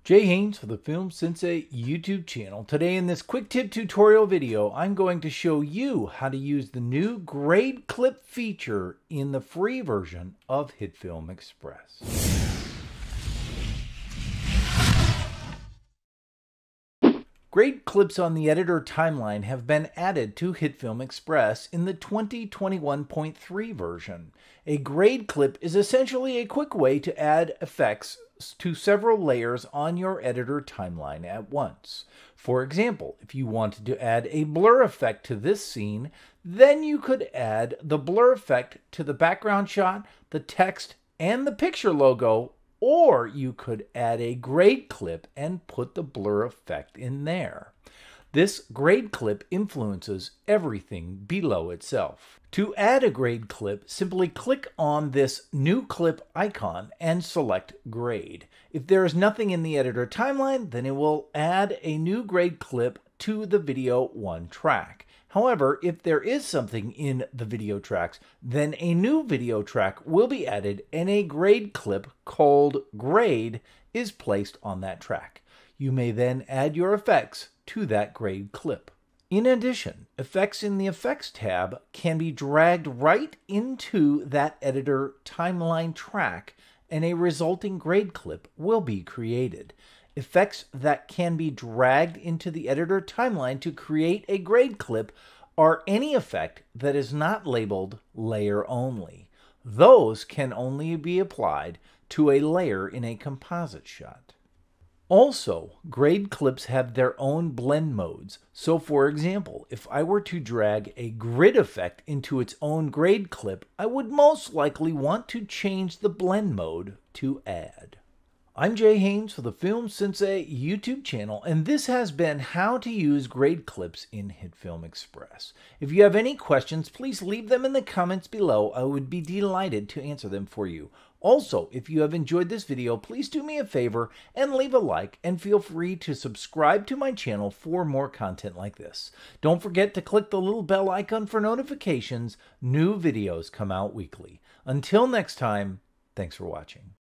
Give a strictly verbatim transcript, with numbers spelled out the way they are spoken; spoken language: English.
Jay Haynes for the Film Sensei YouTube channel. Today in this quick tip tutorial video, I'm going to show you how to use the new grade clip feature in the free version of HitFilm Express. Grade clips on the editor timeline have been added to HitFilm Express in the twenty twenty-one point three version. A grade clip is essentially a quick way to add effects to several layers on your editor timeline at once. For example, if you wanted to add a blur effect to this scene, then you could add the blur effect to the background shot, the text, and the picture logo. Or you could add a grade clip and put the blur effect in there. This grade clip influences everything below itself. To add a grade clip, simply click on this new clip icon and select grade. If there is nothing in the editor timeline, then it will add a new grade clip to the video one track. However, if there is something in the video tracks, then a new video track will be added and a grade clip called grade is placed on that track. You may then add your effects to that grade clip. In addition, effects in the Effects tab can be dragged right into that editor timeline track and a resulting grade clip will be created. Effects that can be dragged into the editor timeline to create a grade clip are any effect that is not labeled layer only. Those can only be applied to a layer in a composite shot. Also, grade clips have their own blend modes. So for example, if I were to drag a grid effect into its own grade clip, I would most likely want to change the blend mode to add. I'm Jay Haynes for the Film Sensei YouTube channel, and this has been how to use grade clips in HitFilm Express. If you have any questions, please leave them in the comments below. I would be delighted to answer them for you. Also, if you have enjoyed this video, please do me a favor and leave a like, and feel free to subscribe to my channel for more content like this. Don't forget to click the little bell icon for notifications. New videos come out weekly. Until next time, thanks for watching.